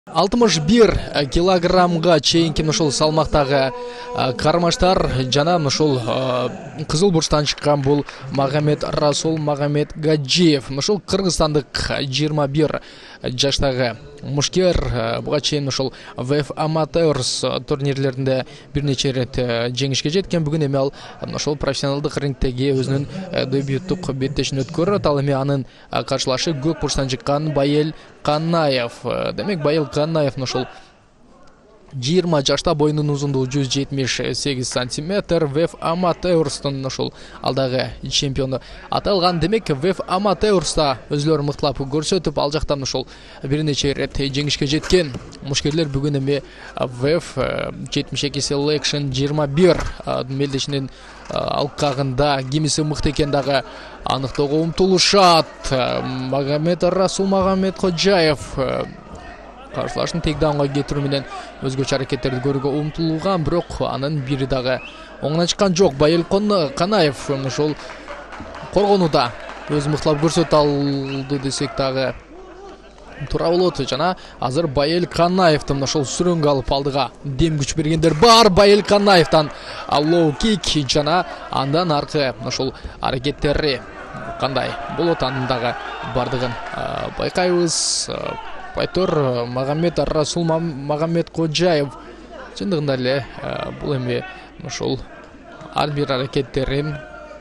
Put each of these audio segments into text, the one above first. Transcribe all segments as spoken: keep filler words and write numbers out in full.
алтымыш бир килограммга чейинки ушул салмактагы кармаштар жана ушул кызыл бурчтан чыккан бул Магомед Расул Магомед Гаджиев. Ушул кыргызстандык жыйырма бир жаштагы мушкер буга чейин ушул ви эф Amateurs турнирлеринде бир нече ирет жеңишке жеткен. Бүгүн эми ал ушул профессионалдык рингтеги өзүнүн дебюттук беттешин өткөрөт. Ал эми анын каршылашы көк бурчтан чыккан Байел Канаев. Демек Байел Канаев ушул жыйырма жашта, боюнун узундугу жүз жетимиш сегиз сантиметр, ви эф Amateurстун ушул алдагы чемпиону аталган. Демек ви эф Amateurста өзүлөрүн мыктылап көрсөтүп, ал жактан ушул бир нече ирет жеңишке жеткен мушкерлер бүгүн эми ви эф жетимиш эки Selection жыйырма бир мелдешинин алкагында кимиси мыкты экен дагы аныктоого умтулушат. Магомед Расул Магомед Коджаев каршылашын тейкдаунга кетирүү менен өзгөчө аракеттерди көрүүгө умтулган, бирок анын бири дагы оңунан чыккан жок. Байел Канаев ошол коргонууда өз мыктылап көрсөтө алды десек дагы туура болот. Жана азыр Байел Канаевдин ошол сүрөнгө алып алдыга дем күч бергендер бар. Байел Канаевден лоу кик жана андан аркы ошол аракеттери кандай болот, анын дагы бардыгын байкайбыз. Байтор Магомед Расул Магомед Коджаев чындыгында эле бул эми ошол ар бир аракеттерин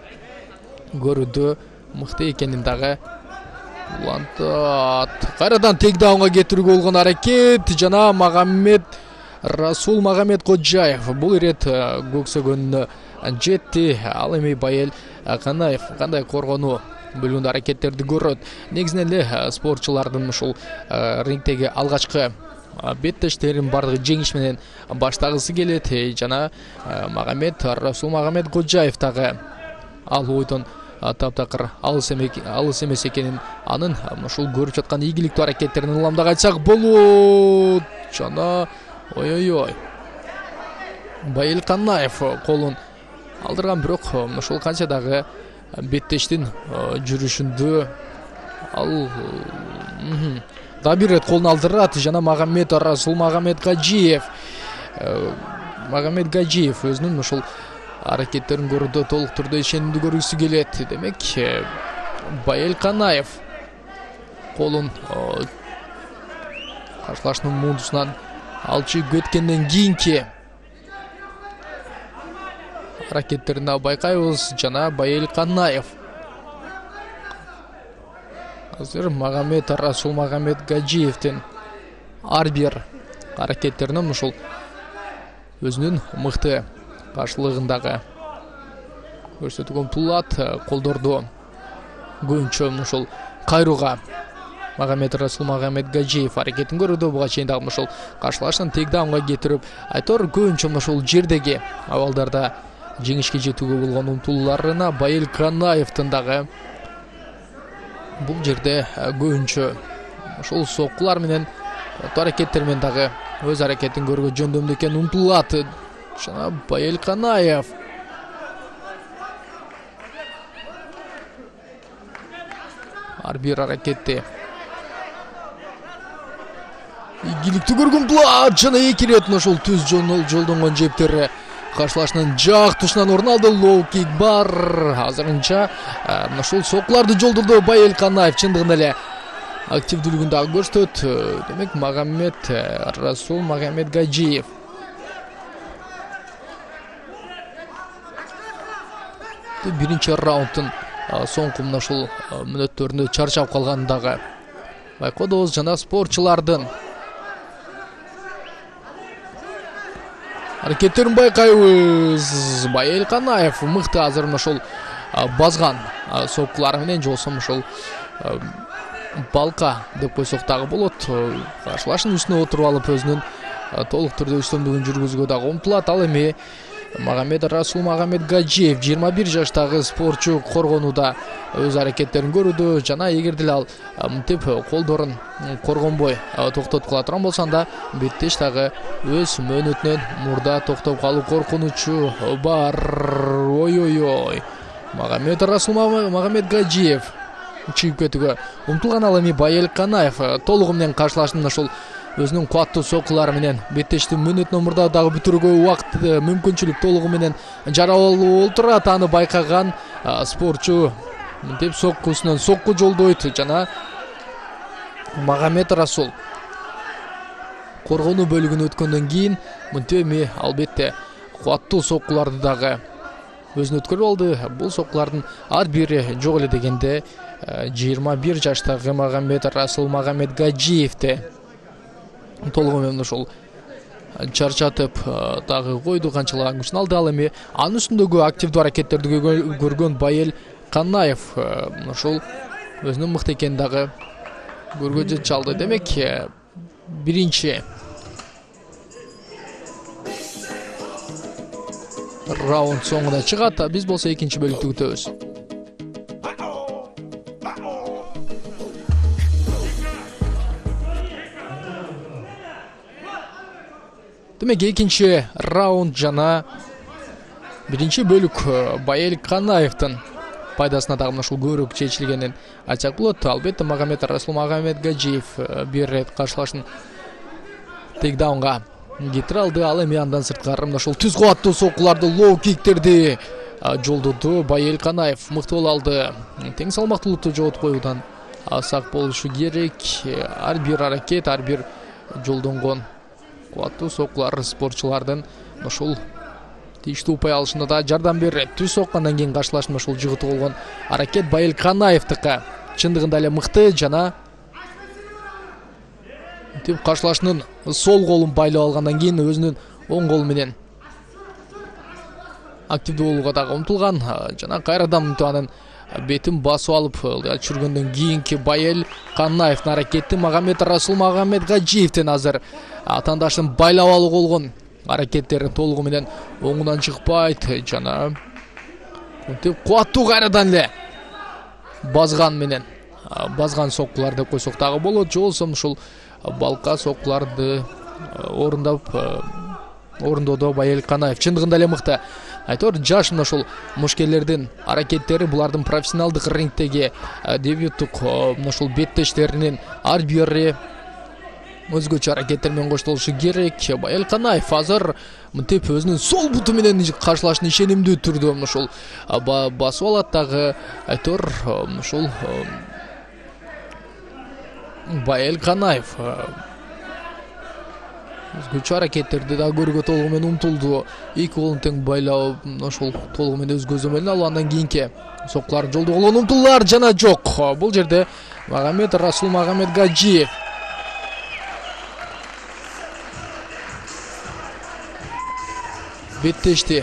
көрүүдө мыкты экенин дагы улантат. Кайрадан тейкдаунга кетирүүгө болгон аракет жана Магомед Расул Магомед Коджаев бул ирет көксөгөнүнө жетти. Ал эми Байел Канаев кандай коргонуу бөлгөндө аракеттерди көрөт. Негизинен эле спортчулардын ушул рингтеги алгачкы беттештерин бардыгы жеңиш менен баштагысы келет. Жана Магомед Расул Магомед Коджаев дагы ал ойдон таптакыр алыс эмес экенин, анын ушул көрүп жаткан ийгиликтүү аракеттерин ыламдап айтсак болот. Жана ой-ой-ой, Байел Канаев колун алдырган, бирок ушул канча дагы беттештин жүрүшүндө ал да бир рет колун алдырат. Жана Магомед Расул Магомед Гаджиев Магомед Гаджиев өзүнүн ушул аракеттерин көрүүдө толук түрдө ишенимдүү көргүсү келет. Демек Байел Канаев колун каршылашынын мундусунан алчы өткөндөн кийинки аракеттерин байкайбыз. Жана Байел Канаев азыр Магомед Расул Магомед Гаджиевдин ар бир аракеттеринен ушул өзүнүн мыкты каршылыгындагы көрсөтүүгө умтулат. Колдорду көбүнчө ушул кайрууга Магомед Расул Магомед Гаджиев аракетин көрүүдө, буга чейин дагы ушул каршылашын тейкдаунга кетирип, айтор көбүнчө ушул жердеги абалдарда жеңишке жетүүгө болгон умтулууларына Байел Канаевдин дагы бул жерде көбүнчө ошол соккулар менен аракеттер менен дагы өз аракетин көрүүгө жөндөмдүү экенин умтулат. Жана Байел Канаев ар бир аракетти ийгиликтүү көргөн булат. Жана эки ирет ошол түз жолдонгон жептери каршылашынын жак тушунан орун алды. Лоу кик бар. Азырынча ушул сокуларды жолдурду Байел Канаев, чындыгында эле активдүүлүгүн дагы көрсөтөт. Демек Магомед Расул Магомед Гаджиев биринчи раундтун соңку мына ушул мүнөттөрүндө чарчап калганын дагы байкообуз. Жана спортчулардын аракеттерин байкайбыз. Байел Канаев мыкты азыр ошол базган соккулары менен, же болсо ошол балка деп койсок дагы болот, каршылашынын үстүнө отуруп алып өзүнүн толук түрдө үстөмдүгүн жүргүзүүгө дагы умтулат. Ал эми Магомед Расул Магомед Гаджиев жыйырма бир жаштагы спортчу коргонууда өз аракеттерин көрүүдө. Жана эгер деле ал мынтип колдорун коргонбой токтотуп кала турган болсо, анда беттеш дагы өз мөөнөтүнөн мурда токтоп калуу коркунучу бар. Ой-ой-ой, Магомед Расул Магомед Гаджиев чыгып кетүүгө умтулган. Ал эми Байел Канаев толугу менен каршылашынын ошол өзүнүн кубаттуу сокулары менен беттешти мүнөт номурда дагы бүтүрүүгө убакыт мүмкүнчүлүк толугу менен жаралуу отурат. Аны байкаган спортчу мынтип соккусунан сокку жолдойт жана Магомед Расул коргонуу бөлүгүнө өткөндөн кийин мынтип эми албетте кубаттуу соккуларды дагы өзүнө өткөрүп алды. Бул соккулардын ар бири жок эле дегенде жыйырма бир жаштагы Магомед Расул Магомед Гаджиевди толугу менен ошол чарчатып дагы койду, канчалаган күчүн алды. Ал эми анын үстүндөгү активдүү аракеттерди көргөн Байел Канаев ошол өзүнүн мыкты экенин дагы көргөзө чалды. Демек биринчи раунд соңуна чыгат. Биз болсо экинчи бөлүктү күтөбүз. Демек экинчи раунд жана биринчи бөлүк Байел Канаевдин пайдасына дагы ушул көбүрөөк чечилгенин айтсак болот. Албетте Магомед Расул Магомед Гаджиев бир рет каршылашын тейкдаунга кетире алды. Ал эми андан сырткары ушул түз кубаттуу соккуларды, лоу киктерди жолдоду. Байел Канаев мыкты боло алды. Тең салмактуулукту жоготуп коюудан сак болушу керек. Ар бир аракет, ар бир жолдонгон кубаттуу соккулар спортчулардын ушул тийиштүү упай алышына да жардам берет. Түз соккандан кийин каршылашма ушул жыгыты болгон аракет Байел Канаевдики чындыгында эле мыкты жана тип каршылашынын сол колун байлап алгандан кийин өзүнүн оң колу менен активдүү болууга дагы умтулган жана кайрадан анын бетин басып алып чүргөндөн кийинки Байел Канаевдин аракети Магомед Расул Магомед Гаджиевдин азыр атаандашын байлап алуу болгон аракеттери толугу менен оңунан чыкпайт жана мынтип кубаттуу кайрадан эле базган менен базган соккулар деп койсок дагы болот. Же болбосо ушул балка соккуларды орундап орундоодо Байел Канаев чындыгында эле мыкты. Айтор жаш мына ушул мушкерлердин аракеттери, булардын профессионалдык рингдеги дебюттук мына ушул беттештеринин ар бири өзгөчө аракеттер менен коштолушу керек. Байел Канаев азыр мынтип өзүнүн сол буту менен каршылашын ишенимдүү түрдө ушул басып алат дагы. Айтор ушул Байел Канаев өзгөчө аракеттерди да көрүүгө толугу менен умтулду. Эки колун тең байлап ошол толугу менен өз көзөмөлүнө алып андан кийинки соккулар жолдогон умтулдулар жана жок. Бул жерде Магомед Расул Магомед Гаджиев беттешти.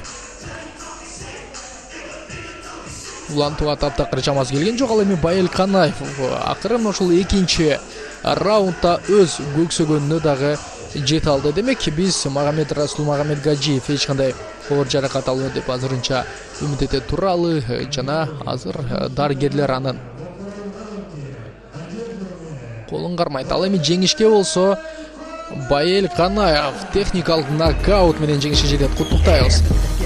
Улантууга таптакыр чамасы келген жок. Ал эми Байел Канаев акыры ошол экинчи раундда өз көксөгөнүнө дагы жете алды. Демек биз Магомед Расул Магомед Гаджиев эч кандай оор жаракат албайт деп азырынча үмүт эте туралы жана азыр дарыгерлер анын колун кармайт. Ал эми жеңишке болсо Байел Канаев техникалык нокаут менен жеңишке жетет. Куттуктайбыз.